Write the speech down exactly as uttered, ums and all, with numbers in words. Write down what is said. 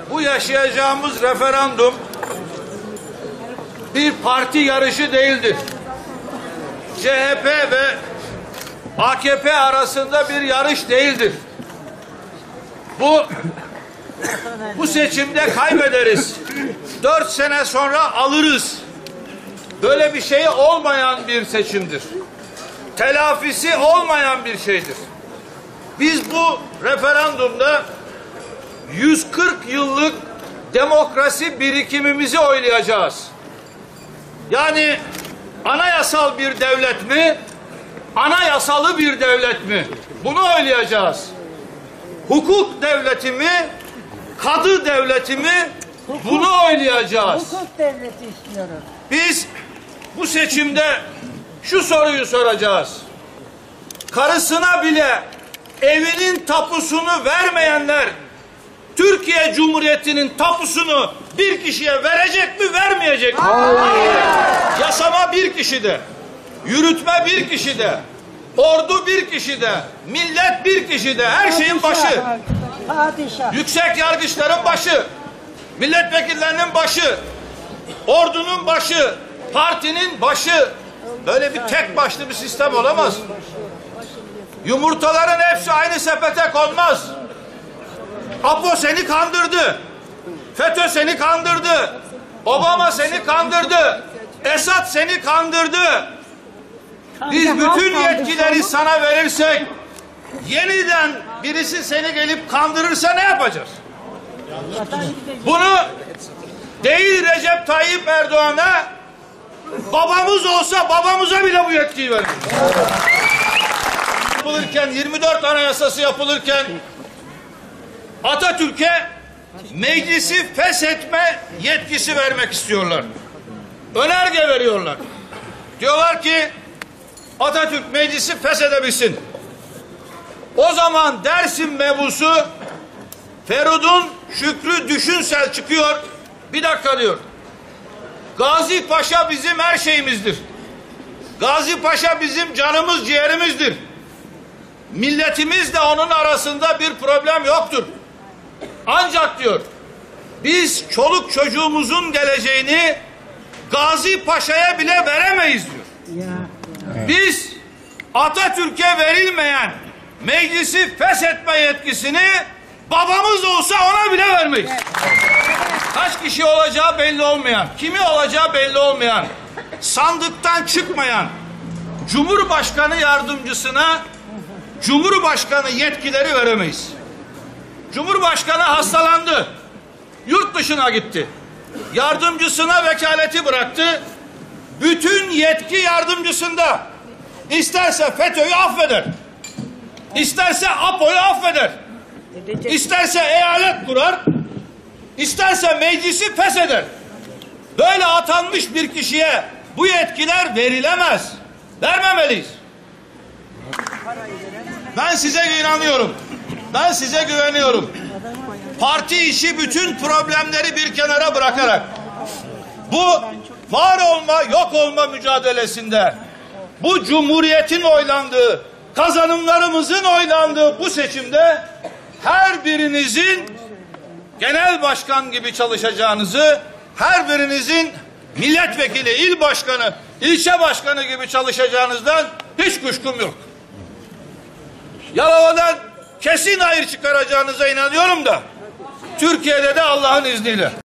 bu yaşayacağımız referandum bir parti yarışı değildir. C H P ve A K P arasında bir yarış değildir. Bu bu seçimde kaybederiz. Dört sene sonra alırız. Böyle bir şey olmayan bir seçimdir. Telafisi olmayan bir şeydir. Biz bu referandumda yüz kırk yıllık demokrasi birikimimizi oylayacağız. Yani anayasal bir devlet mi, anayasalı bir devlet mi? Bunu oylayacağız. Hukuk devleti mi, kadı devleti mi? Hukuk, bunu oylayacağız. Hukuk devleti istiyoruz. Biz bu seçimde şu soruyu soracağız. Karısına bile evinin tapusunu vermeyenler Türkiye Cumhuriyeti'nin tapusunu bir kişiye verecek mi, vermeyecek mi? Hayır. Yasama bir kişide, yürütme bir kişide, ordu bir kişide, millet bir kişide, her şeyin başı. Padişah. Yüksek yargıçların başı, milletvekillerinin başı, ordunun başı, partinin başı. Böyle bir tek başlı bir sistem olamaz. Yumurtaların hepsi aynı sepete konmaz. Apo seni kandırdı. FETÖ seni kandırdı. Obama seni kandırdı. Esad seni kandırdı. Biz bütün yetkileri sana verirsek, yeniden birisi seni gelip kandırırsa ne yapacağız? Bunu değil Recep Tayyip Erdoğan'a, babamız olsa babamıza bile bu yetkiyi verir. Yapılırken, yirmi dört Anayasası yapılırken Atatürk'e meclisi feshetme yetkisi vermek istiyorlar. Önerge veriyorlar. Diyorlar ki Atatürk meclisi feshedebilsin. O zaman Dersim mebusu Ferudun Şükrü Düşünsel çıkıyor. Bir dakika diyor. Gazi Paşa bizim her şeyimizdir. Gazi Paşa bizim canımız, ciğerimizdir. Milletimizle onun arasında bir problem yoktur. Ancak diyor, biz çoluk çocuğumuzun geleceğini Gazi Paşa'ya bile veremeyiz diyor. Biz Atatürk'e verilmeyen meclisi feshetme yetkisini babamız olsa ona bile vermeyiz. Kaç kişi olacağı belli olmayan, kimi olacağı belli olmayan, sandıktan çıkmayan Cumhurbaşkanı yardımcısına Cumhurbaşkanı yetkileri veremeyiz. Cumhurbaşkanı hastalandı. Yurt dışına gitti. Yardımcısına vekaleti bıraktı. Bütün yetki yardımcısında. İsterse FETÖ'yü affeder. İsterse APO'yu affeder. İsterse eyalet kurar. İsterse meclisi fesheder. Böyle atanmış bir kişiye bu yetkiler verilemez. Vermemeliyiz. Ben size inanıyorum. Ben size güveniyorum. Parti işi bütün problemleri bir kenara bırakarak bu var olma yok olma mücadelesinde, bu cumhuriyetin oylandığı, kazanımlarımızın oylandığı bu seçimde her birinizin genel başkan gibi çalışacağınızı, her birinizin milletvekili, il başkanı, ilçe başkanı gibi çalışacağınızdan hiç kuşkum yok. Yalova'dan kesin hayır çıkaracağınıza inanıyorum da Türkiye'de de Allah'ın izniyle.